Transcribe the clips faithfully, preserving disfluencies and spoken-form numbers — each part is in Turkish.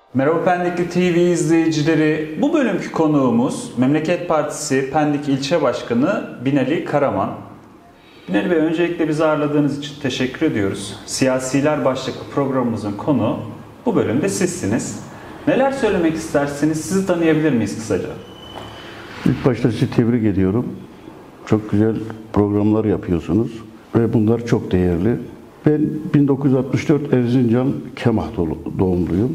Merhaba Pendikli T V izleyicileri. Bu bölümkü konuğumuz Memleket Partisi Pendik İlçe Başkanı Binali Karaman. Binali Bey, öncelikle bizi ağırladığınız için teşekkür ediyoruz. Siyasiler başlıklı programımızın konu bu bölümde sizsiniz. Neler söylemek istersiniz? Sizi tanıyabilir miyiz kısaca? İlk başta sizi tebrik ediyorum. Çok güzel programlar yapıyorsunuz ve bunlar çok değerli. Ben bin dokuz yüz altmış dört Erzincan Kemah doğumluyum.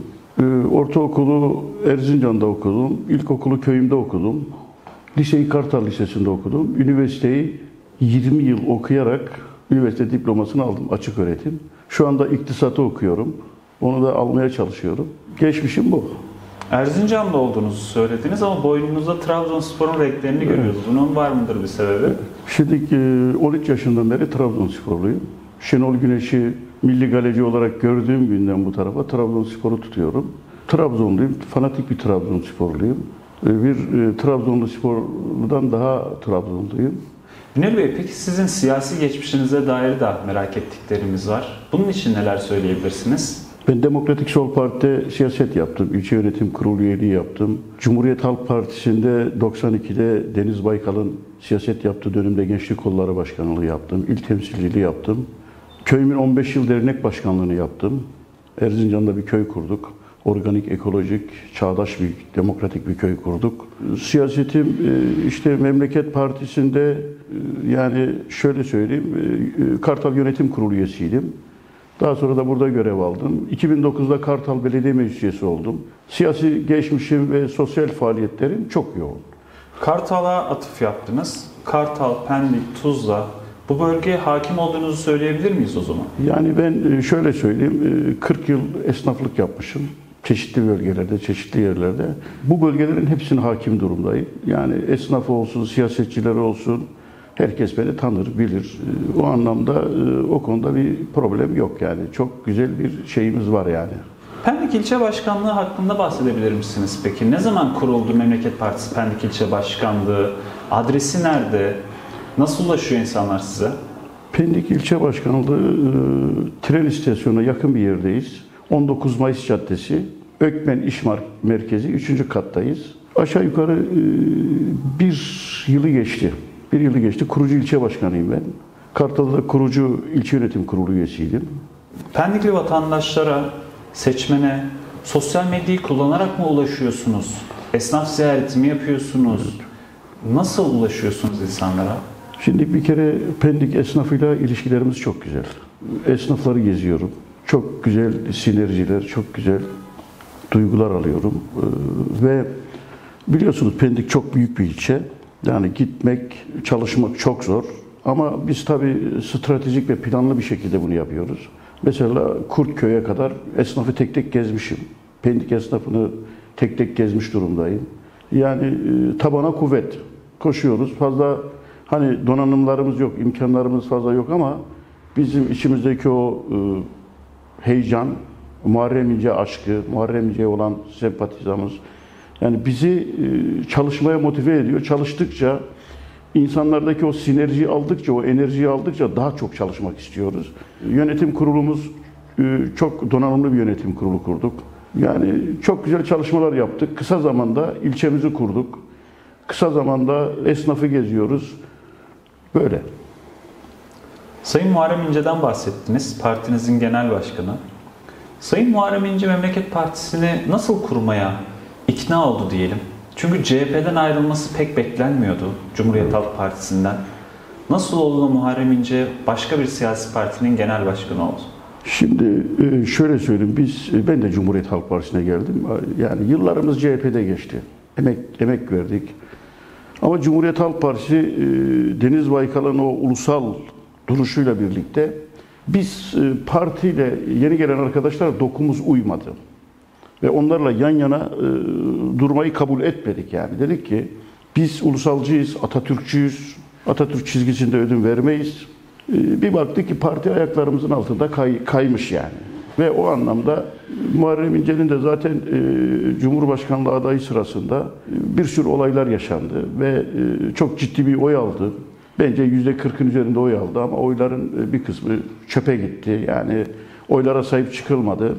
Ortaokulu Erzincan'da okudum, ilkokulu köyümde okudum, liseyi Kartal Lisesi'nde okudum, üniversiteyi yirmi yıl okuyarak üniversite diplomasını aldım, açık öğretim. Şu anda iktisatı okuyorum, onu da almaya çalışıyorum. Geçmişim bu. Erzincan'da olduğunuzu söylediniz ama boynunuzda Trabzonspor'un renklerini görüyoruz. Bunun var mıdır bir sebebi? Şimdi on üç yaşından beri Trabzonsporluyum. Şenol Güneş'i milli galeci olarak gördüğüm günden bu tarafa Trabzonspor'u tutuyorum. Trabzonluyum, fanatik bir Trabzonsporluyum. Bir Trabzonlu spordan daha Trabzonluyum. Binali Bey, peki sizin siyasi geçmişinize dair de merak ettiklerimiz var. Bunun için neler söyleyebilirsiniz? Ben Demokratik Sol Parti'de siyaset yaptım. İlçe Yönetim Kurulu üyeliği yaptım. Cumhuriyet Halk Partisi'nde doksan ikide Deniz Baykal'ın siyaset yaptığı dönemde Gençlik Kolları Başkanlığı yaptım. İl temsilciliği yaptım. Köyümün on beş yıl dernek başkanlığını yaptım. Erzincan'da bir köy kurduk. Organik, ekolojik, çağdaş bir, demokratik bir köy kurduk. Siyasetim işte Memleket Partisi'nde, yani şöyle söyleyeyim, Kartal Yönetim Kurulu üyesiydim. Daha sonra da burada görev aldım. iki bin dokuzda Kartal Belediye Meclis üyesi oldum. Siyasi geçmişim ve sosyal faaliyetlerim çok yoğun. Kartal'a atıf yaptınız. Kartal, Pendik, Tuzla. Bu bölgeye hakim olduğunuzu söyleyebilir miyiz o zaman? Yani ben şöyle söyleyeyim, kırk yıl esnaflık yapmışım. Çeşitli bölgelerde, çeşitli yerlerde. Bu bölgelerin hepsine hakim durumdayım. Yani esnafı olsun, siyasetçileri olsun, herkes beni tanır, bilir. O anlamda, o konuda bir problem yok yani. Çok güzel bir şeyimiz var yani. Pendik İlçe Başkanlığı hakkında bahsedebilir misiniz peki? Ne zaman kuruldu Memleket Partisi Pendik İlçe Başkanlığı? Adresi nerede? Nasıl ulaşıyor insanlar size? Pendik İlçe Başkanlığı tren istasyonuna yakın bir yerdeyiz. on dokuz Mayıs Caddesi, Ökmen İş Merkezi, üçüncü kattayız. Aşağı yukarı bir yılı geçti. Bir yılı geçti. Kurucu ilçe başkanıyım ben. Kartal'da kurucu ilçe yönetim kurulu üyesiydim. Pendikli vatandaşlara, seçmene, sosyal medyayı kullanarak mı ulaşıyorsunuz? Esnaf ziyareti mi yapıyorsunuz? Evet. Nasıl ulaşıyorsunuz insanlara? Şimdi bir kere Pendik esnafıyla ilişkilerimiz çok güzel. Esnafları geziyorum. Çok güzel sinerjiler, çok güzel duygular alıyorum. Ve biliyorsunuz Pendik çok büyük bir ilçe. Yani gitmek, çalışmak çok zor. Ama biz tabii stratejik ve planlı bir şekilde bunu yapıyoruz. Mesela Kurtköy'e kadar esnafı tek tek gezmişim. Pendik esnafını tek tek gezmiş durumdayım. Yani tabana kuvvet. Koşuyoruz. Fazla hani donanımlarımız yok, imkanlarımız fazla yok ama bizim içimizdeki o heyecan, Muharrem İnce aşkı, Muharrem İnce'ye olan sempatizamız, yani bizi çalışmaya motive ediyor. Çalıştıkça, insanlardaki o sinerjiyi aldıkça, o enerjiyi aldıkça daha çok çalışmak istiyoruz. Yönetim kurulumuz, çok donanımlı bir yönetim kurulu kurduk. Yani çok güzel çalışmalar yaptık. Kısa zamanda ilçemizi kurduk. Kısa zamanda esnafı geziyoruz. Böyle. Sayın Muharrem İnce'den bahsettiniz, partinizin genel başkanı. Sayın Muharrem İnce Memleket Partisi'ni nasıl kurmaya ikna oldu diyelim? Çünkü C H P'den ayrılması pek beklenmiyordu, Cumhuriyet Halk Partisi'nden. Nasıl oldu da Muharrem İnce başka bir siyasi partinin genel başkanı oldu? Şimdi şöyle söyleyeyim, biz, ben de Cumhuriyet Halk Partisi'ne geldim. Yani yıllarımız C H P'de geçti. Emek, emek verdik. Ama Cumhuriyet Halk Partisi, Deniz Baykal'ın o ulusal duruşuyla birlikte biz partiyle yeni gelen arkadaşlar dokumuz uymadı. Ve onlarla yan yana e, durmayı kabul etmedik yani. Dedik ki biz ulusalcıyız, Atatürkçüyüz, Atatürk çizgisinde ödün vermeyiz. E, bir baktık ki parti ayaklarımızın altında kay, kaymış yani. Ve o anlamda Muharrem İnce'nin de zaten e, Cumhurbaşkanlığı adayı sırasında e, bir sürü olaylar yaşandı ve e, çok ciddi bir oy aldı. Bence yüzde kırkın üzerinde oy aldı ama oyların bir kısmı çöpe gitti. Yani oylara sahip çıkılmadı.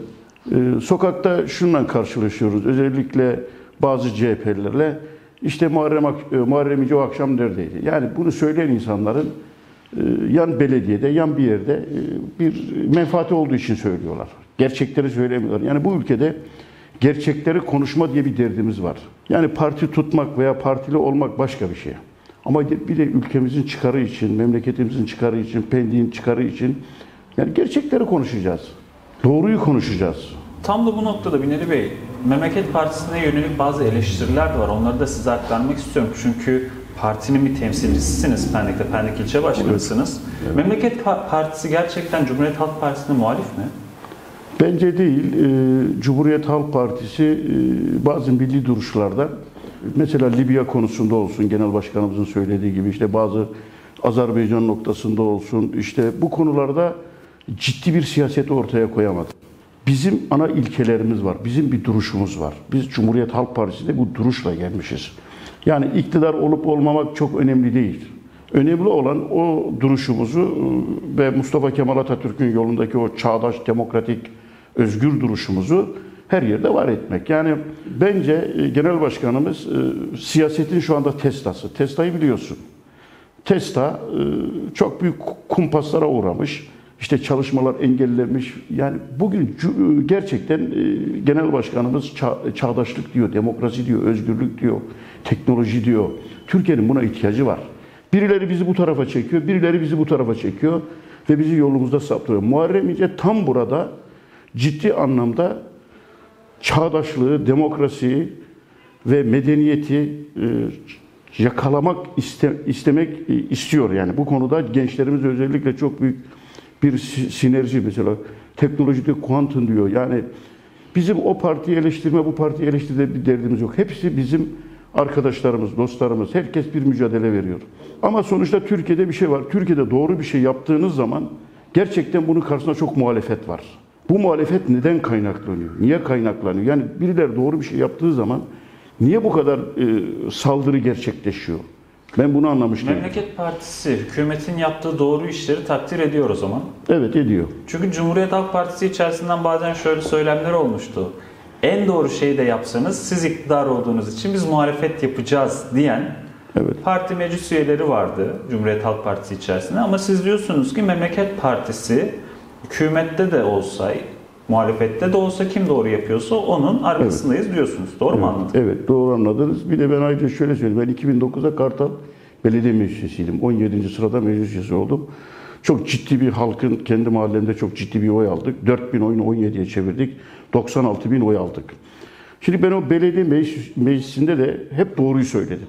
Ee, sokakta şundan karşılaşıyoruz. Özellikle bazı C H P'lilerle işte Muharrem, Ak- e, Muharrem İnce o akşam neredeydi? Yani bunu söyleyen insanların e, yan belediyede, yan bir yerde e, bir menfaati olduğu için söylüyorlar. Gerçekleri söylemiyorlar. Yani bu ülkede gerçekleri konuşma diye bir derdimiz var. Yani parti tutmak veya partili olmak başka bir şey. Ama bir de ülkemizin çıkarı için, memleketimizin çıkarı için, Pendik'in çıkarı için yani gerçekleri konuşacağız. Doğruyu konuşacağız. Tam da bu noktada Binali Bey, Memleket Partisi'ne yönelik bazı eleştiriler de var. Onları da size aktarmak istiyorum. Çünkü partinin bir temsilcisisiniz Pendik'te, Pendik ilçe başkanısınız. Evet. Evet. Memleket Partisi gerçekten Cumhuriyet Halk Partisi'ne muhalif mi? Bence değil. Cumhuriyet Halk Partisi bazı milli duruşlarda, mesela Libya konusunda olsun, Genel Başkanımızın söylediği gibi işte bazı Azerbaycan noktasında olsun, işte bu konularda ciddi bir siyaseti ortaya koyamadı. Bizim ana ilkelerimiz var, bizim bir duruşumuz var. Biz Cumhuriyet Halk Partisi'nde bu duruşla gelmişiz. Yani iktidar olup olmamak çok önemli değil. Önemli olan o duruşumuzu ve Mustafa Kemal Atatürk'ün yolundaki o çağdaş, demokratik, özgür duruşumuzu her yerde var etmek. Yani bence Genel Başkanımız siyasetin şu anda Tesla'sı. Tesla'yı biliyorsun. Tesla çok büyük kumpaslara uğramış. İşte çalışmalar engellenmiş. Yani bugün gerçekten Genel Başkanımız çağdaşlık diyor, demokrasi diyor, özgürlük diyor, teknoloji diyor. Türkiye'nin buna ihtiyacı var. Birileri bizi bu tarafa çekiyor, birileri bizi bu tarafa çekiyor ve bizi yolumuzda saptırıyor. Muharrem İnce tam burada ciddi anlamda çağdaşlığı, demokrasiyi ve medeniyeti yakalamak iste, istemek istiyor. Yani bu konuda gençlerimiz özellikle çok büyük bir sinerji, mesela teknolojide kuantum diyor. Yani bizim o partiyi eleştirme, bu partiyi eleştirme bir derdimiz yok. Hepsi bizim arkadaşlarımız, dostlarımız, herkes bir mücadele veriyor. Ama sonuçta Türkiye'de bir şey var. Türkiye'de doğru bir şey yaptığınız zaman gerçekten bunun karşısında çok muhalefet var. Bu muhalefet neden kaynaklanıyor? Niye kaynaklanıyor? Yani birileri doğru bir şey yaptığı zaman niye bu kadar e, saldırı gerçekleşiyor? Ben bunu anlamış değilim. Memleket Partisi hükümetin yaptığı doğru işleri takdir ediyor o zaman. Evet, ediyor. Çünkü Cumhuriyet Halk Partisi içerisinden bazen şöyle söylemler olmuştu. En doğru şeyi de yapsanız siz iktidar olduğunuz için biz muhalefet yapacağız diyen evet. Parti meclis üyeleri vardı Cumhuriyet Halk Partisi içerisinde. Ama siz diyorsunuz ki Memleket Partisi hükümette de olsa, muhalefette de olsa kim doğru yapıyorsa onun arkasındayız evet. diyorsunuz. Doğru evet. mu anladım? Evet, doğru anladınız. Bir de ben ayrıca şöyle söyleyeyim. Ben iki bin dokuzda Kartal Belediye Meclis Üyesiydim. on yedinci sırada meclis üyesi oldum. Çok ciddi bir halkın, kendi mahallemde çok ciddi bir oy aldık. dört bin oyunu on yediye çevirdik. doksan altı bin oy aldık. Şimdi ben o belediye meclis, meclisinde de hep doğruyu söyledim.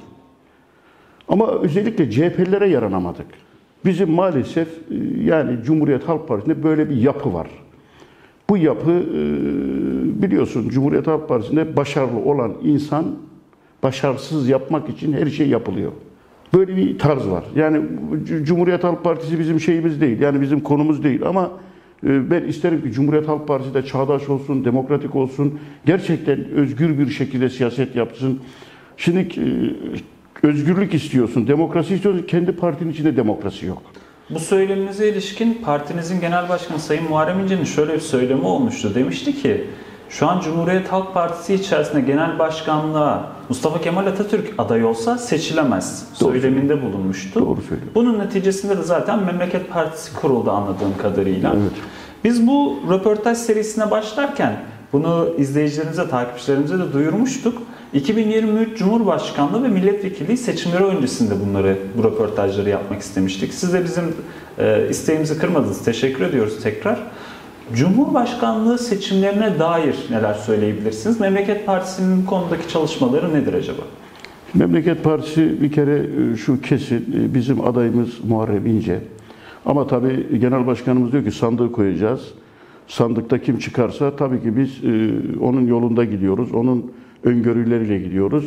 Ama özellikle C H P'lilere yaranamadık. Bizim maalesef yani Cumhuriyet Halk Partisi'nde böyle bir yapı var. Bu yapı biliyorsun Cumhuriyet Halk Partisi'nde başarılı olan insan başarısız yapmak için her şey yapılıyor. Böyle bir tarz var. Yani Cumhuriyet Halk Partisi bizim şeyimiz değil. Yani bizim konumuz değil ama ben isterim ki Cumhuriyet Halk Partisi de çağdaş olsun, demokratik olsun. Gerçekten özgür bir şekilde siyaset yapsın. Şimdi özgürlük istiyorsun, demokrasi istiyorsun. Kendi partinin içinde demokrasi yok. Bu söyleminize ilişkin partinizin genel başkanı Sayın Muharrem İnce'nin şöyle bir söylemi olmuştu. Demişti ki şu an Cumhuriyet Halk Partisi içerisinde genel başkanlığa Mustafa Kemal Atatürk aday olsa seçilemez Doğru söyleminde söylüyor. bulunmuştu. Doğru söylüyor. Bunun neticesinde de zaten Memleket Partisi kuruldu anladığım kadarıyla. Evet. Biz bu röportaj serisine başlarken bunu izleyicilerimize, takipçilerimize de duyurmuştuk. iki bin yirmi üç Cumhurbaşkanlığı ve milletvekilliği seçimleri öncesinde bunları, bu röportajları yapmak istemiştik. Siz de bizim e, isteğimizi kırmadınız. Teşekkür ediyoruz tekrar. Cumhurbaşkanlığı seçimlerine dair neler söyleyebilirsiniz? Memleket Partisi'nin bu konudaki çalışmaları nedir acaba? Memleket Partisi bir kere şu kesin, bizim adayımız Muharrem İnce. Ama tabii Genel Başkanımız diyor ki sandığı koyacağız. Sandıkta kim çıkarsa tabii ki biz onun yolunda gidiyoruz. Onun öngörüleriyle gidiyoruz.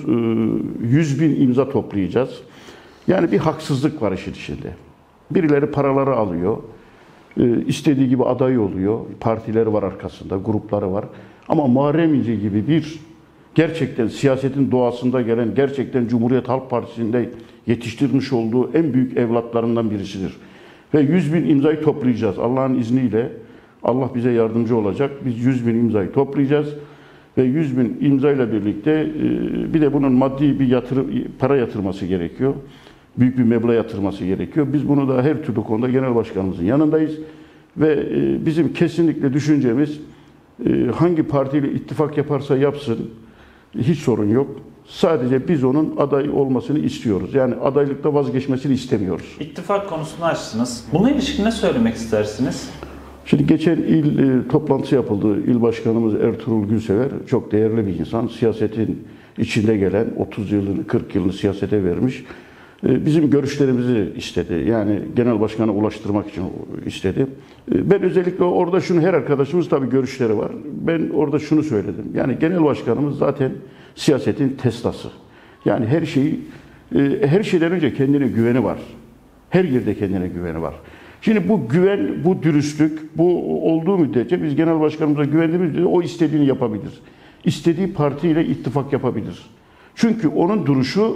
yüz bin imza toplayacağız. Yani bir haksızlık var işin içinde. Birileri paraları alıyor. İstediği gibi aday oluyor. Partileri var arkasında, grupları var. Ama Muharrem İnce gibi bir gerçekten siyasetin doğasında gelen, gerçekten Cumhuriyet Halk Partisi'nde yetiştirmiş olduğu en büyük evlatlarından birisidir. Ve yüz bin imzayı toplayacağız Allah'ın izniyle. Allah bize yardımcı olacak. Biz yüz bin imzayı toplayacağız. Ve yüz bin imzayla birlikte e, bir de bunun maddi bir yatırım, para yatırması gerekiyor. Büyük bir meblağ yatırması gerekiyor. Biz bunu da her türlü konuda genel başkanımızın yanındayız. Ve e, bizim kesinlikle düşüncemiz e, hangi partiyle ittifak yaparsa yapsın hiç sorun yok. Sadece biz onun aday olmasını istiyoruz. Yani adaylıkta vazgeçmesini istemiyoruz. İttifak konusunu açtınız. Buna ilişkin ne söylemek istersiniz? Şimdi geçen il e, toplantısı yapıldı. İl başkanımız Ertuğrul Gülsever çok değerli bir insan. Siyasetin içinde gelen otuz yılını, kırk yılını siyasete vermiş. E, bizim görüşlerimizi istedi. Yani genel başkana ulaştırmak için istedi. E, ben özellikle orada şunu, her arkadaşımız tabii görüşleri var. Ben orada şunu söyledim. Yani genel başkanımız zaten siyasetin testası. Yani her şeyi, e, her şeyden önce kendine güveni var. Her yerde kendine güveni var. Şimdi bu güven, bu dürüstlük, bu olduğu müddetçe biz genel başkanımıza güvendiğimiz müddetçe o istediğini yapabilir. İstediği partiyle ittifak yapabilir. Çünkü onun duruşu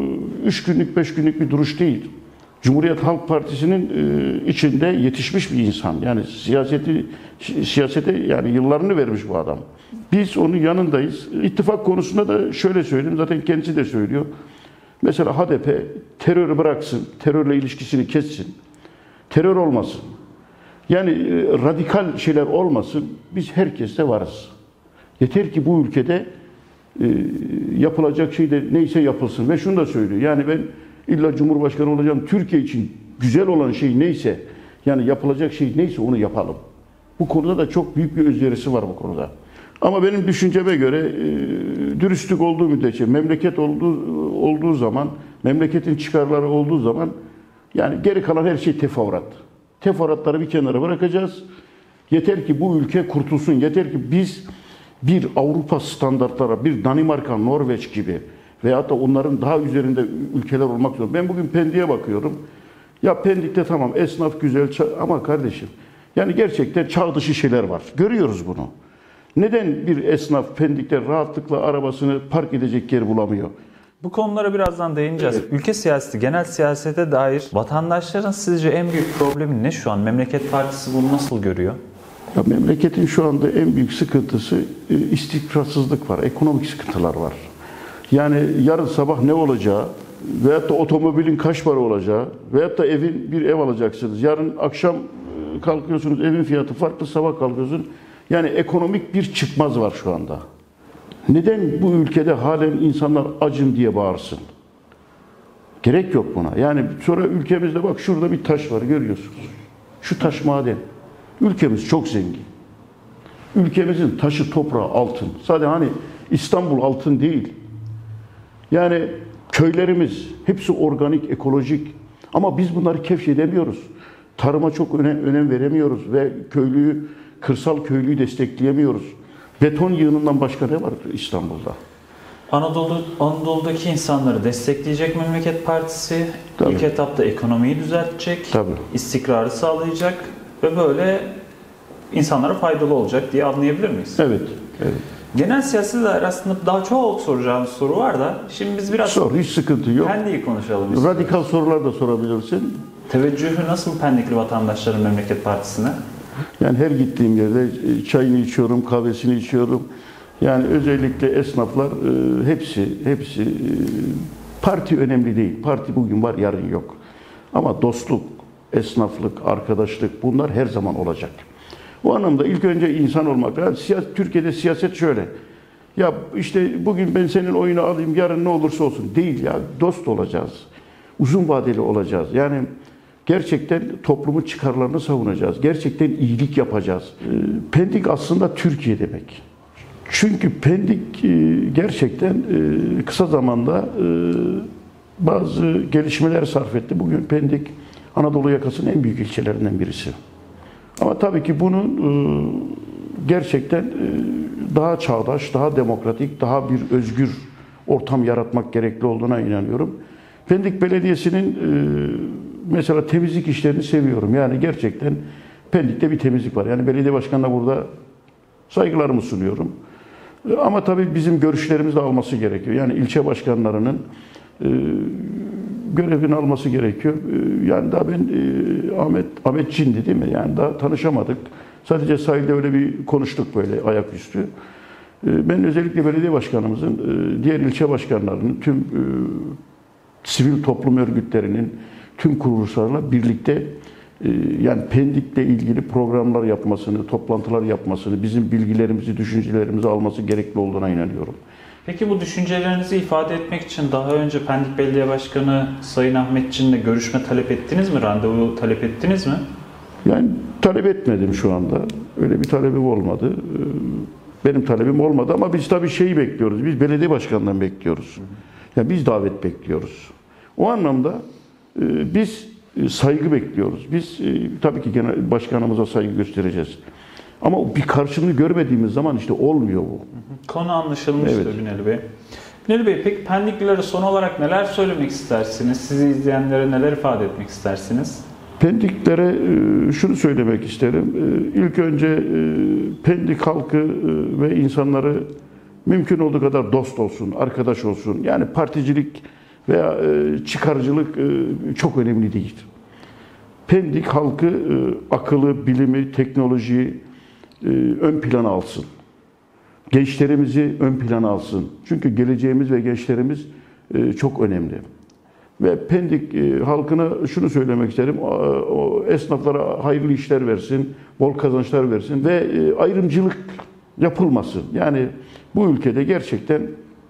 üç günlük, beş günlük bir duruş değil. Cumhuriyet Halk Partisi'nin içinde yetişmiş bir insan. Yani siyaseti, siyasete yani yıllarını vermiş bu adam. Biz onun yanındayız. İttifak konusunda da şöyle söyleyeyim, zaten kendisi de söylüyor. Mesela H D P terörü bıraksın, terörle ilişkisini kessin. Terör olmasın. Yani e, radikal şeyler olmasın. Biz herkeste varız. Yeter ki bu ülkede e, yapılacak şey de neyse yapılsın. Ve şunu da söylüyor. Yani ben illa Cumhurbaşkanı olacağım. Türkiye için güzel olan şey neyse, yani yapılacak şey neyse onu yapalım. Bu konuda da çok büyük bir özverisi var bu konuda. Ama benim düşünceme göre e, dürüstlük olduğu müddetçe, memleket olduğu, olduğu zaman, memleketin çıkarları olduğu zaman yani geri kalan her şey teferruat. Teferruatları bir kenara bırakacağız. Yeter ki bu ülke kurtulsun. Yeter ki biz bir Avrupa standartlara, bir Danimarka, Norveç gibi veyahut da onların daha üzerinde ülkeler olmak zorunda. Ben bugün Pendik'e bakıyorum. Ya Pendik'te tamam esnaf güzel ama kardeşim yani gerçekten çağ dışı şeyler var. Görüyoruz bunu. Neden bir esnaf Pendik'te rahatlıkla arabasını park edecek yer bulamıyor? Bu konulara birazdan değineceğiz. Evet. Ülke siyaseti, genel siyasete dair vatandaşların sizce en büyük problemi ne şu an? Memleket Partisi bunu nasıl görüyor? Ya memleketin şu anda en büyük sıkıntısı istikrarsızlık var, ekonomik sıkıntılar var. Yani yarın sabah ne olacağı veyahut da otomobilin kaç para olacağı veyahut da evin bir ev alacaksınız. Yarın akşam kalkıyorsunuz evin fiyatı farklı, sabah kalkıyorsun. Yani ekonomik bir çıkmaz var şu anda. Neden bu ülkede halen insanlar acım diye bağırsın? Gerek yok buna. Yani sonra ülkemizde bak şurada bir taş var görüyorsunuz. Şu taş maden. Ülkemiz çok zengin. Ülkemizin taşı toprağı altın. Sadece hani İstanbul altın değil. Yani köylerimiz hepsi organik, ekolojik. Ama biz bunları keşfedemiyoruz. Tarıma çok önem, önem veremiyoruz ve köylüyü, kırsal köylüyü destekleyemiyoruz. Beton yığınından başka ne var İstanbul'da? Anadolu, Anadolu'daki insanları destekleyecek Memleket Partisi, Tabii. ilk etapta ekonomiyi düzeltecek, Tabii. istikrarı sağlayacak ve böyle insanlara faydalı olacak diye anlayabilir miyiz? Evet, evet. Genel siyasete dair aslında daha çok soracağımız soru var da şimdi biz biraz Sor, hiç sıkıntı yok. Pendik'i konuşalım istiyoruz. Radikal sorular da sorabilirsin. Teveccühü nasıl Pendikli vatandaşların Memleket Partisi'ne? Yani her gittiğim yerde çayını içiyorum, kahvesini içiyorum. Yani özellikle esnaflar e, hepsi, hepsi e, parti önemli değil. Parti bugün var, yarın yok. Ama dostluk, esnaflık, arkadaşlık bunlar her zaman olacak. O anlamda ilk önce insan olmak. Yani siyaset, Türkiye'de siyaset şöyle. Ya işte bugün ben senin oyunu alayım, yarın ne olursa olsun. Değil ya, dost olacağız. Uzun vadeli olacağız. Yani gerçekten toplumun çıkarlarını savunacağız. Gerçekten iyilik yapacağız. Pendik aslında Türkiye demek. Çünkü Pendik gerçekten kısa zamanda bazı gelişmeler sarf etti. Bugün Pendik Anadolu yakasının en büyük ilçelerinden birisi. Ama tabii ki bunun gerçekten daha çağdaş, daha demokratik, daha bir özgür ortam yaratmak gerekli olduğuna inanıyorum. Pendik Belediyesi'nin mesela temizlik işlerini seviyorum. Yani gerçekten Pendik'te bir temizlik var. Yani belediye başkanına burada saygılarımı sunuyorum. Ama tabii bizim görüşlerimizi de alması gerekiyor. Yani ilçe başkanlarının e, görevini alması gerekiyor. E, yani daha ben e, Ahmet Ahmet Çindi değil mi? Yani daha tanışamadık. Sadece sahilde öyle bir konuştuk böyle ayaküstü. E, ben özellikle belediye başkanımızın, e, diğer ilçe başkanlarının, tüm e, sivil toplum örgütlerinin, tüm kuruluşlarla birlikte e, yani Pendik'le ilgili programlar yapmasını, toplantılar yapmasını, bizim bilgilerimizi, düşüncelerimizi alması gerekli olduğuna inanıyorum. Peki bu düşüncelerinizi ifade etmek için daha önce Pendik Belediye Başkanı Sayın Ahmet Çin'le görüşme talep ettiniz mi? Randevu talep ettiniz mi? Yani talep etmedim şu anda. Öyle bir talebim olmadı. Benim talebim olmadı ama biz tabii şeyi bekliyoruz. Biz belediye başkanından bekliyoruz. Yani biz davet bekliyoruz. O anlamda biz saygı bekliyoruz. Biz tabii ki genel başkanımıza saygı göstereceğiz. Ama bir karşılığını görmediğimiz zaman işte olmuyor bu. Konu anlaşılmıştır Evet. Binali Bey. Binali Bey, peki Pendiklilere son olarak neler söylemek istersiniz? Sizi izleyenlere neler ifade etmek istersiniz? Pendiklere şunu söylemek isterim. İlk önce Pendik halkı ve insanları mümkün olduğu kadar dost olsun, arkadaş olsun. Yani particilik veya çıkarcılık çok önemli değil. Pendik halkı akıllı, bilimi, teknolojiyi ön plana alsın. Gençlerimizi ön plana alsın. Çünkü geleceğimiz ve gençlerimiz çok önemli. Ve Pendik halkına şunu söylemek isterim. O esnaflara hayırlı işler versin, bol kazançlar versin ve ayrımcılık yapılmasın. Yani bu ülkede gerçekten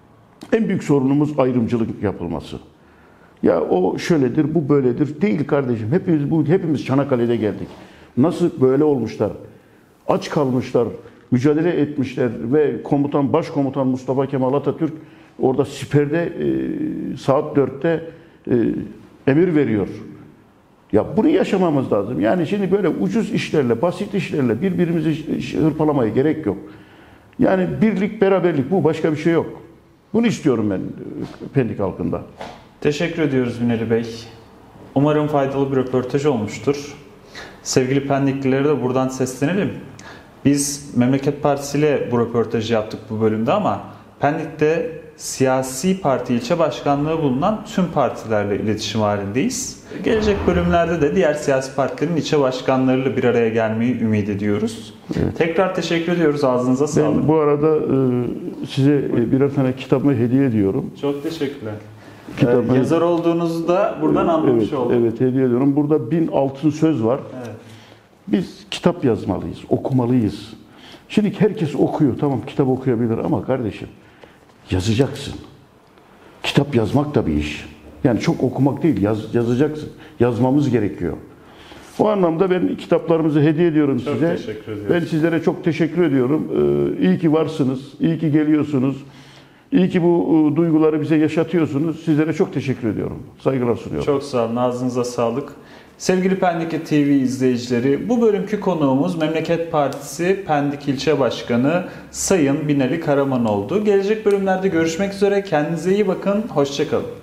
en büyük sorunumuz ayrımcılık yapılması. Ya o şöyledir, bu böyledir. Değil kardeşim. Hepimiz bu hepimiz Çanakkale'de geldik. Nasıl böyle olmuşlar? Aç kalmışlar, mücadele etmişler ve komutan, başkomutan Mustafa Kemal Atatürk orada siperde e, saat dörtte e, emir veriyor. Ya bunu yaşamamız lazım. Yani şimdi böyle ucuz işlerle, basit işlerle birbirimizi hırpalamaya gerek yok. Yani birlik, beraberlik, bu başka bir şey yok. Bunu istiyorum ben Pendik halkında. Teşekkür ediyoruz Binali Bey. Umarım faydalı bir röportaj olmuştur. Sevgili Pendiklilere de buradan seslenelim. Biz Memleket Partisi ile bu röportajı yaptık bu bölümde ama Pendik'te siyasi parti ilçe başkanlığı bulunan tüm partilerle iletişim halindeyiz. Gelecek bölümlerde de diğer siyasi partilerin ilçe başkanlarıyla bir araya gelmeyi ümit ediyoruz. Evet. Tekrar teşekkür ediyoruz. Ağzınıza sağlık. Ben bu arada size birer tane kitabımı hediye ediyorum. Çok teşekkürler. Kitabı, yazar olduğunuzu da buradan anlamış evet, olduk. Evet, hediye ediyorum. Burada bin altın söz var. Evet. Biz kitap yazmalıyız, okumalıyız. Şimdi herkes okuyor, tamam kitap okuyabilir ama kardeşim yazacaksın. Kitap yazmak da bir iş. Yani çok okumak değil, yaz, yazacaksın. Yazmamız gerekiyor. O anlamda ben kitaplarımızı hediye ediyorum çok size. Teşekkür ediyorum. Ben sizlere çok teşekkür ediyorum. Ee, iyi ki varsınız, iyi ki geliyorsunuz. İyi ki bu duyguları bize yaşatıyorsunuz. Sizlere çok teşekkür ediyorum. Saygılar sunuyorum. Çok sağ olun. Ağzınıza sağlık. Sevgili Pendik T V izleyicileri, bu bölümkü konuğumuz Memleket Partisi Pendik İlçe Başkanı Sayın Binali Karaman oldu. Gelecek bölümlerde görüşmek üzere. Kendinize iyi bakın. Hoşça kalın.